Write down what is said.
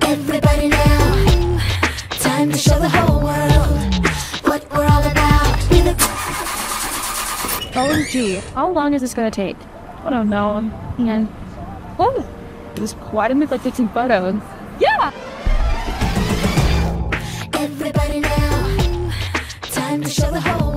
Everybody now, time to show the whole world what we're all about. OMG, how long is this gonna take? I don't know. And oh, it was quite a bit like taking photos. Yeah! Everybody now, time to show the whole